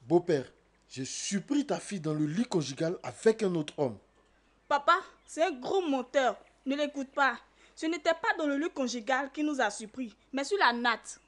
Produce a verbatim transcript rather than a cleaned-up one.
Beau-père, j'ai surpris ta fille dans le lit conjugal avec un autre homme. Papa, c'est un gros menteur. Ne l'écoute pas. Ce n'était pas dans le lit conjugal qu'il nous a surpris, mais sur la natte.